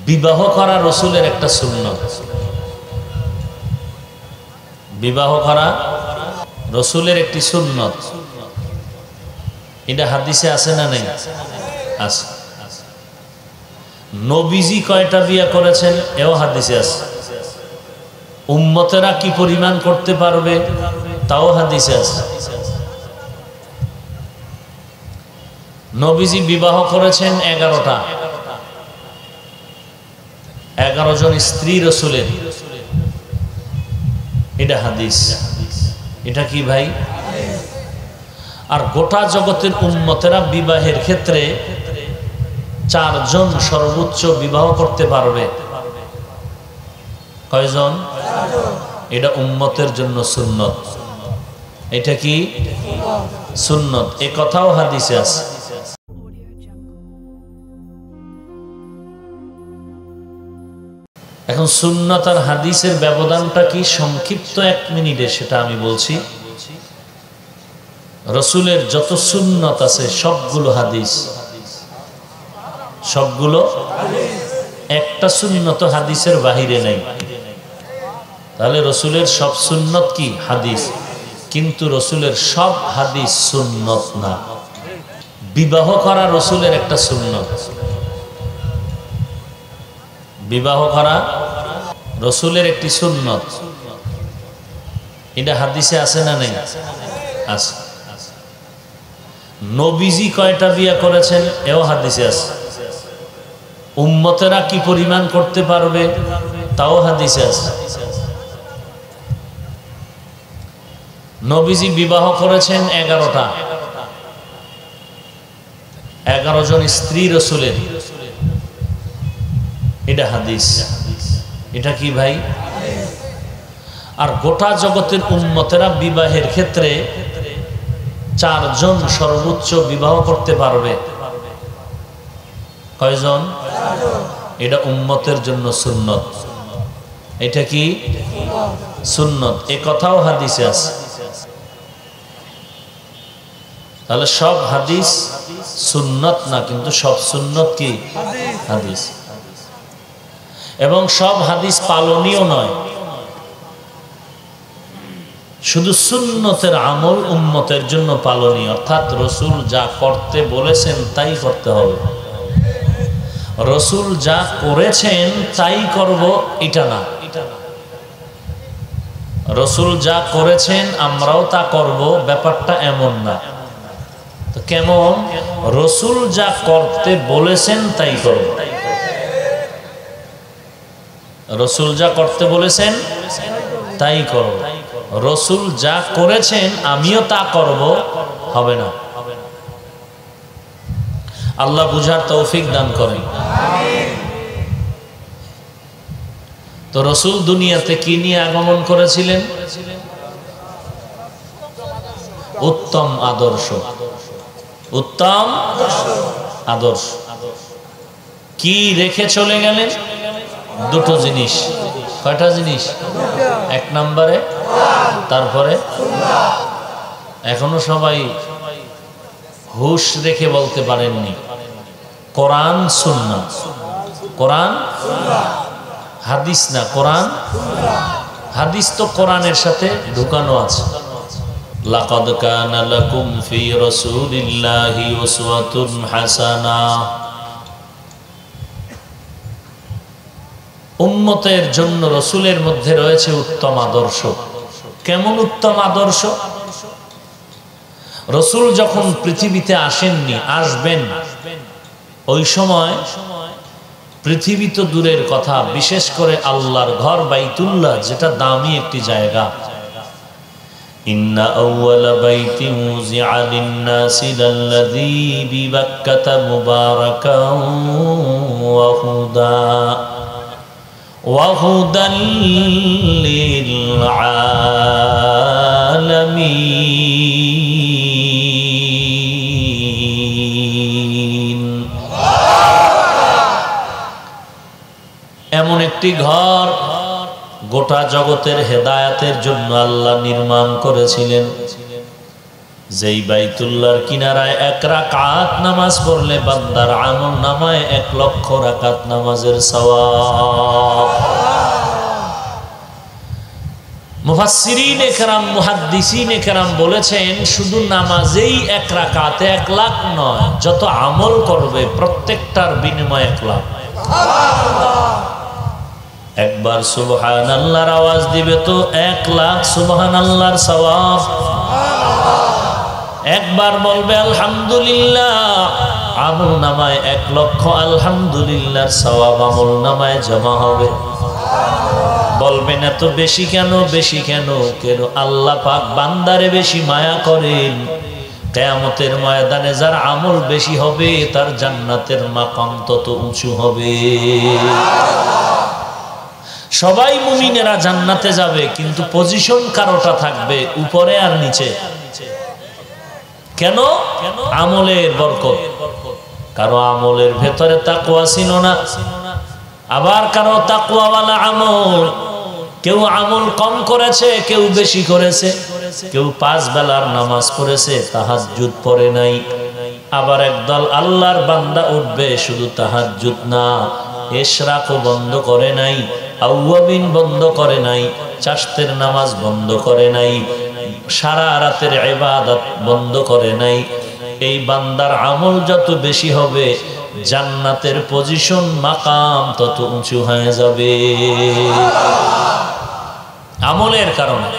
বিবাহ করা রসুলের একটা সুন্নত। বিবাহ করা রসুলের একটি সুন্নত। এটা হাদিসে আছে না নেই? আছে। নবীজি কয়টা বিয়ে করেছেন এও হাদিসে আছে। উম্মতেরা কি পরিমাণ করতে পারবে তাও হাদিসে আছে। নবীজি বিবাহ করেছেন 11টা, 11 জন স্ত্রী রসুলের। এটা হাদিস। এটা কি ভাই? আর গোটা জগতের উম্মতেরা বিবাহের ক্ষেত্রে 4 জন সর্বোচ্চ বিবাহ করতে পারবে। কয়জন? এটা উম্মতের জন্য সুন্নত। এটা কি সুন্নত? এ কথাও হাদিসে আছে। এখন সুন্নত আর হাদিসের ব্যবধানটা কি সংক্ষিপ্ত 1 মিনিটে সেটা আমি বলছি। রসুলের যত সুন্নত আছে সবগুলো হাদিস, সবগুলো একটা সুন্নত হাদিসের বাহিরে নাই। তাহলে রসুলের সব সুন্নত কি হাদিস, কিন্তু রসুলের সব হাদিস সুন্নত না। বিবাহ করা রসুলের একটা সুন্নত। বিবাহ করা রসুলের একটি সুন্নত। এটা হাদিসে আছে না নেই? আছে। নবীজি কয়টা বিয়ে করেছেন এও হাদিসে আছে। উম্মতেরা কি পরিমাণ করতে পারবে তাও হাদিসে আছে। নবীজি বিবাহ করেছেন 11টা, 11 জন স্ত্রী রসুলের। এটা হাদিস। এটা কি ভাই? আর গোটা জগতের উম্মতেরা বিবাহের ক্ষেত্রে 4 জন সর্বোচ্চ বিবাহ করতে পারবে। কয়জন? এটা উম্মতের জন্য সুন্নত। এটা কি সুন্নত? এ কথাও হাদিসে আছে। তাহলে সব হাদিস সুন্নত না, কিন্তু সব সুন্নত কি হাদিস। এবং সব হাদিস পালনীয় নয়। শুধু সুন্নতের আমল উম্মতের জন্য পালনীয়, অর্থাৎ রসুল যা করতে বলেছেন তাই করতে হবে। রসুল যা করেছেন তাই করব এটা না। রসুল যা করেছেন আমরাও তা করব, ব্যাপারটা এমন না। তো কেমন? রসুল যা করতে বলেছেন তাই করব। রসুল যা করতে বলেছেন তাই করব। রসুল যা করেছেন আমিও তা করব, হবে না। আল্লাহ বুঝার তৌফিক দান করেন। তো রসুল দুনিয়াতে কি নিয়ে আগমন করেছিলেন? উত্তম আদর্শ। উত্তম আদর্শ। কি রেখে চলে গেলেন? 2টো জিনিস। কয়টা জিনিস? 1 নম্বরে, তারপরে এখনো সবাই হুশ রেখে বলতে পারেননি, কোরআন সুন্নাহ। কোরআন হাদিস না, কোরআন হাদিস তো কোরআনের সাথে ঢুকানো আছে। লাকাদ কানা লাকুম ফি রাসূলিল্লাহি উসওয়াতুন হাসানাহ। উম্মতের জন্য রসুলের মধ্যে রয়েছে উত্তম আদর্শ। কেমন উত্তম আদর্শ? রসুল যখন পৃথিবীতে আসেননি, আসবেন, ওই সময় পৃথিবী তো দূরের কথা, বিশেষ করে আল্লাহর ঘর বাইতুল্লাহ, যেটা দামি একটি জায়গা। ইন্না আউওয়ালা বাইতিন উযিআ লিন-নাসি লাল্লাযী বিবাক্কাতা মুবারাকান ওয়া হুদা وهدى للعالمين। এমন একটি ঘর গোটা জগতের হেদায়েতের জন্য আল্লাহ নির্মাণ করেছিলেন। যেই বাইতুল্লাহর কিনারায় 1 রাকাত নামাজ পড়লে বান্দার আমল নামায় 1 লক্ষ রাকাত নামাজের সওয়াব। মুফাসসিরিনে কেরাম মুহাদ্দিসিনে কেরাম বলেছেন শুধু নামাজেই 1 রাকাতে 1 লাখ নয়, যত আমল করবে প্রত্যেকটার বিনিময়ে 1 লাখ। একবার সুবহানাল্লাহর আওয়াজ দিবে তো 1 লাখ সুবহানাল্লাহর সওয়াব। একবার বলবে আলহামদুলিল্লাহ, আমল নামায় 1 লক্ষ আলহামদুলিল্লাহর সওয়াব আমল নামায় জমা হবে। বলবেন এত বেশি কেন? বেশি কেন? কেন আল্লাহ পাক বান্দারে বেশি মায়া করেন। কিয়ামতের ময়দানে যার আমল বেশি হবে তার জান্নাতের মাকাম তত উঁচু হবে। সবাই মুমিনেরা জান্নাতে যাবে, কিন্তু পজিশন কারোটা থাকবে উপরে আর নিচে। কেন? আমলের বরকত। কারো আমলের ভেতরে তাকওয়া ছিল না, আবার কারো তাকওয়াওয়ালা আমল। কেউ আমল কম করেছে, কেউ বেশি করেছে। কেউ 5 বেলার নামাজ পড়েছে, তাহাজ্জুদ পড়ে নাই। আবার একদল আল্লাহর বান্দা উঠবে, শুধু তাহাজ্জুদ না, ইশরাকও বন্ধ করে নাই, আউয়াবিন বন্ধ করে নাই, চাশতের নামাজ বন্ধ করে নাই, সারা রাতের ইবাদত বন্ধ করে নাই। এই বান্দার আমল যত বেশি হবে জান্নাতের পজিশন মাকাম তত উঁচু হয়ে যাবে আমলের কারণে।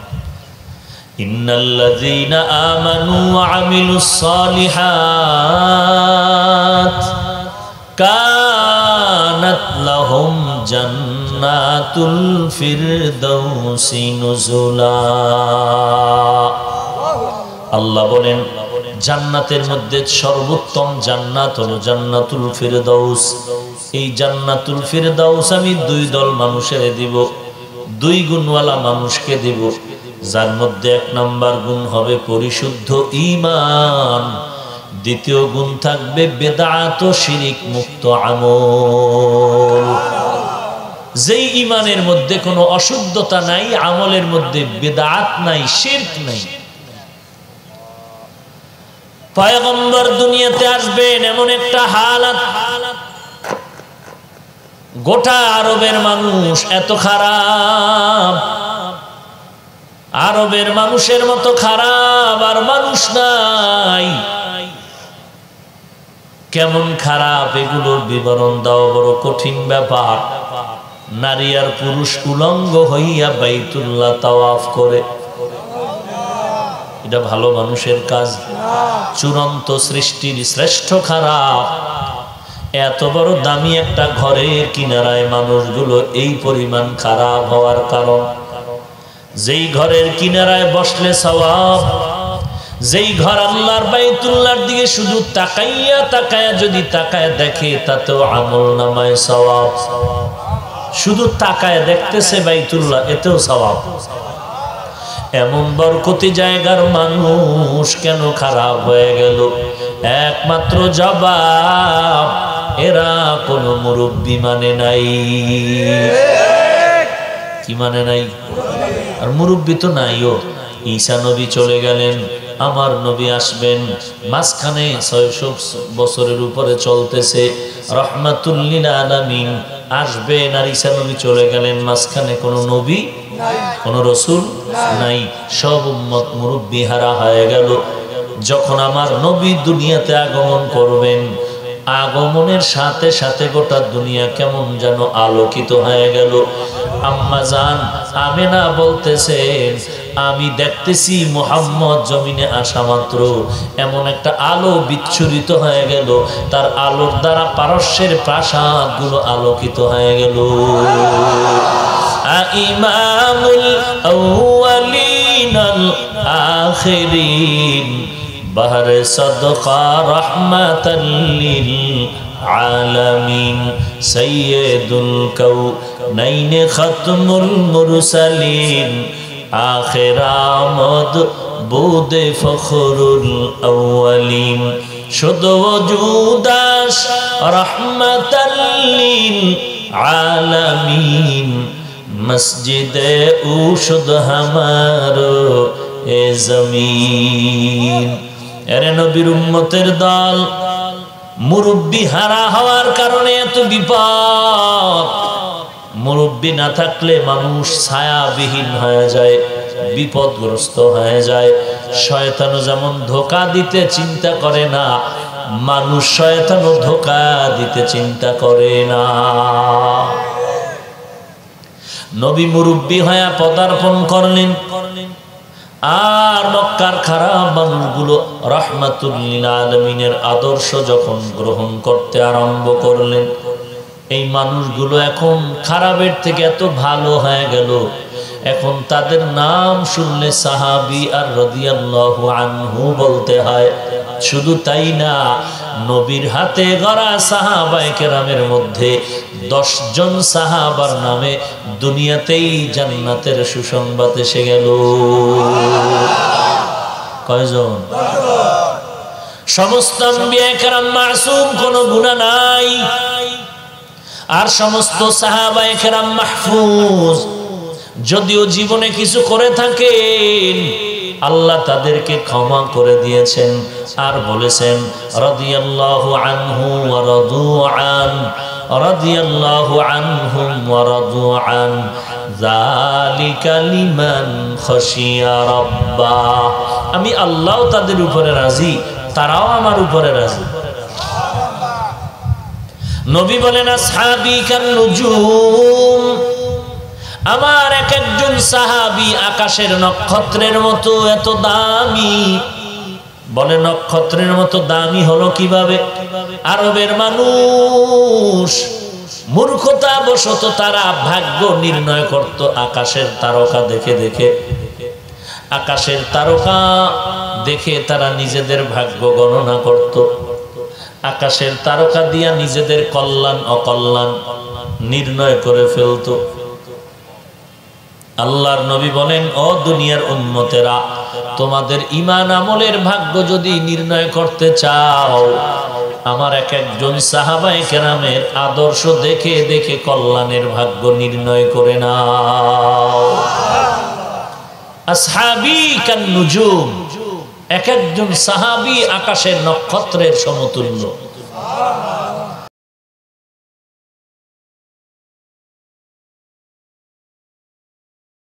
ইন্নাল্লাযীনা আমানু ওয়া আমিলুস সালিহাত কানাত লাহুম জান্নাতুল ফিরদাউসি নুজুলা। আল্লাহ বলেন জান্নাতের মধ্যে সর্বোত্তম জান্নাত হলো জান্নাতুল ফিরদাউস। এই জান্নাতুল ফিরদাউস আমি 2 দল মানুষের দিব, 2 গুণওয়ালা মানুষকে দিব। যার মধ্যে 1 নম্বর গুণ হবে পরিশুদ্ধ ঈমান, দ্বিতীয় গুণ থাকবে বেদাত ও শিরিক মুক্ত আমল। যেই ঈমানের মধ্যে কোনো অশুদ্ধতা নাই, আমলের মধ্যে বেদাত নাই, শিরক নাই। পয়গম্বর দুনিয়াতে আসবেন এমন একটা হালাত, গোটা আরবের মানুষ এত খারাপ, আরবের মানুষের মতো খারাপ আর মানুষ নাই। কেমন খারাপ এগুলোর বিবরণ দেওয়া বড় কঠিন ব্যাপার। নারী আর পুরুষ উলঙ্গ হইয়া বাইতুল্লাহ তাওয়াফ করে, এটা ভালো মানুষের কাজ? চূড়ান্ত সৃষ্টির শ্রেষ্ঠ খারাপ। এত বড় দামি একটা ঘরের কিনারায় মানুষগুলো এই পরিমাণ খারাপ হওয়ার কারণ, যেই ঘরের কিনারায় বসলে সওয়াব, যেই ঘর আল্লাহর বাইতুল্লাহর দিকে শুধু তাকাইয়া তাকায়া যদি তাকায় দেখে তাতেও আমল নামায় সওয়াব। শুধু তাকায় দেখতেছে বাইতুল্লাহ, এতেও সওয়াব। এমন বরকতি জায়গার মানুষ কেন খারাপ হয়ে গেল? একমাত্র জবাব, এরা কোনো মুরব্বি মানে নাই। কি মানে নাই? আর মুরব্বি তো নাইও। ঈসা নবী চলে গেলেন, আমার নবী আসবেন, মাঝখানে 600 বছরের উপরে চলতেছে, রহমাতুল লিল আলামিন আসবেন, আর ঈসা নবী চলে গেলেন, মাঝখানে কোনো নবী কোনো রসুল নাই। সব উম্মত মুরব্বি হারা হয়ে গেল। যখন আমার নবী দুনিয়াতে আগমন করবেন, আগমনের সাথে সাথে গোটা দুনিয়া কেমন যেন আলোকিত হয়ে গেল। আম্মা জান আমেনা বলতেছেন, আমি দেখতেছি মুহাম্মদ জমিনে আসা মাত্র এমন একটা আলো বিচ্ছুরিত হয়ে গেল, তার আলোর দ্বারা পারস্যের প্রাসাদগুলো আলোকিত হয়ে গেল। ইমামুল আউয়ালিনাল আখিরিন বাহরে সাদকা রাহমাতাল লিল আলামিন সাইয়্যিদুল কাউনাইন খাতমুল মুরসালিন আখির আমদ বুদে ফখরুল আউয়ালিন শুধু ওজুদাস রাহমাতাল লিল আলামিন মসজিদে উশুদ হামারো এ জমিন। এরে নবীর উম্মতের দল, মুরব্বি হারা হওয়ার কারণে এত বিপদ। মুরব্বি না থাকলে মানুষ ছায়াবিহীন হয়ে যায়, বিপদগ্রস্ত হয়ে যায়। শয়তানও যেমন ধোঁকা দিতে চিন্তা করে না, মানুষ শয়তানও ধোঁকা দিতে চিন্তা করে না। নবী মুরব্বি হয়ে পদার্পণ করলেন, আর মক্কার খারাপ মানুষগুলো রাহমাতুল লিল আলামিনের আদর্শ যখন গ্রহণ করতে আরম্ভ করলেন, এই মানুষগুলো এখন খারাপের থেকে এত ভালো হয়ে গেল। এখন তাদের নাম শুনলে সাহাবী আর রাদিয়াল্লাহু আনহু বলতে হয়। শুধু তাই না, নবীর হাতে গড়া সাহাবায়ে কেরামের মধ্যে 10 জন সাহাবার নামে দুনিয়াতেই জান্নাতের সুসংবাদ এসে গেল। কয়জন? সমস্ত আম্বিয়া কেরাম মাসুম, কোনো গুনাহ নাই। আর সমস্ত সাহাবায়ে কেরাম মাহফুজ। যদিও জীবনে কিছু করে থাকেন, আল্লাহ তাদেরকে ক্ষমা করে দিয়েছেন আর বলেছেন রাদিয়াল্লাহু আনহু ওয়া রাদু আন, রাদিয়াল্লাহু আনহুম ওয়া রাদু আন, যালিকা লিমান খাশিয়া রাব্বা। আমি আল্লাহ তাদের উপরে রাজি, তারাও আমার উপরে রাজি। নবী বলেন আসহাবী কান নুজুম, আমার এক একজন সাহাবী আকাশের নক্ষত্রের মতো এত দামি। বলে নক্ষত্রের মতো দামি হলো কিভাবে? আরবের মানুষ মূর্খতা বশত তারা ভাগ্য নির্ণয় করত আকাশের তারকা দেখে দেখে। আকাশের তারকা দেখে তারা নিজেদের ভাগ্য গণনা করত। আকাশের তারকা দিয়া নিজেদের কল্যাণ অকল্যাণ নির্ণয় করে ফেলত। আল্লাহর নবী বলেন, ও দুনিয়ার উম্মতেরা, তোমাদের ঈমান আমলের ভাগ্য যদি নির্ণয় করতে চাও, আমার এক একজন সাহাবায়ে কেরামের আদর্শ দেখে দেখে কল্যাণের ভাগ্য নির্ণয় করে নাও। আসহাবী কান নুজুম, এক একজন সাহাবী আকাশের নক্ষত্রের সমতুল্য।